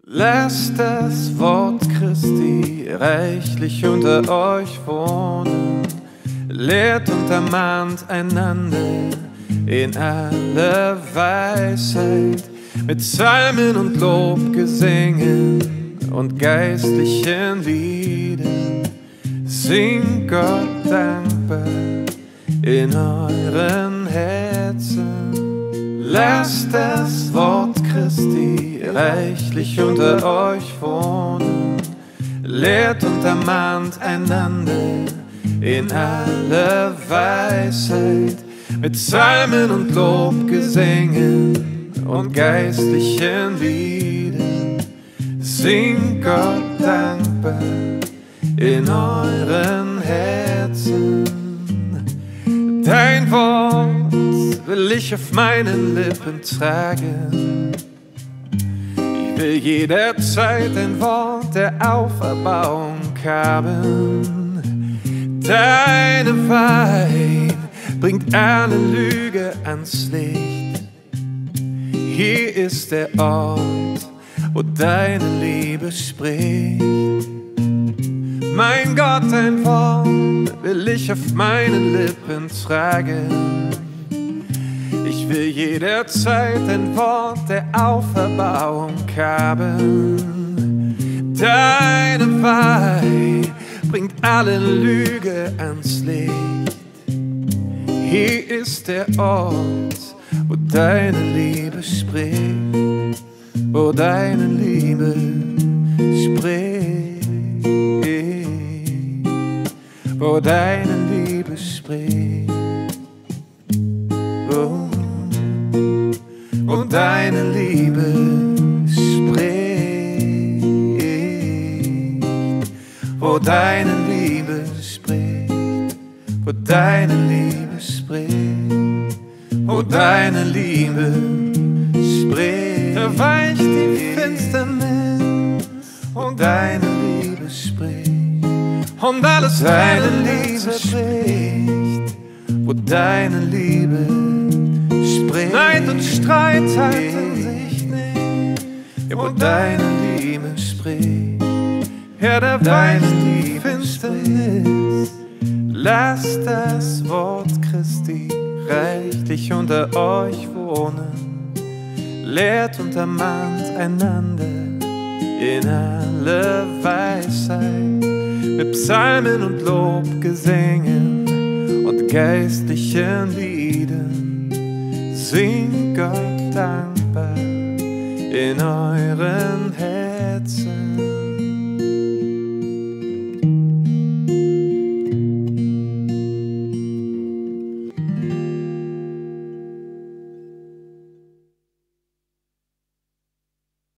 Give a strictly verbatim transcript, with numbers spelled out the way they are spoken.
Lasst das Wort Christi reichlich unter euch wohnen, lehrt und ermahnt einander in aller Weisheit, mit Psalmen und Lobgesängen und geistlichen Liedern. Singt Gott dankbar in euren Herzen. Lasst das Wort Christi reichlich unter euch wohnen, lehrt und ermahnt einander in aller Weisheit, mit Psalmen und Lobgesängen und geistlichen Liedern. Singt Gott dankbar in euren Herzen. Dein Wort will ich auf meinen Lippen tragen. Ich will jederzeit ein Wort der Auferbauung haben. Deine Wahrheit bringt alle Lüge ans Licht. Hier ist der Ort, wo deine Liebe spricht. Mein Gott, dein Wort will ich auf meinen Lippen tragen. Ich will jederzeit ein Wort der Auferbauung haben. Deine Wahrheit bringt alle Lüge ans Licht. Hier ist der Ort, wo deine Liebe spricht, wo deine Liebe spricht, wo deine Liebe spricht, wo, wo deine Liebe spricht, wo deine Liebe spricht, wo deine Liebe spricht, wo deine Liebe spricht. Verweicht die Finsternis, wo deine Liebe spricht. Und alles deine Liebe spricht, wo deine Liebe spricht. Neid und Streit halten sich nicht, ja, wo deine Liebe spricht. Ja, da weicht die Finsternis. Lasst das Wort Christi reichlich unter euch wohnen, lehrt und ermahnt einander in aller Weisheit, mit Psalmen und Lobgesängen und geistlichen Liedern. Singt Gott dankbar in euren Herzen.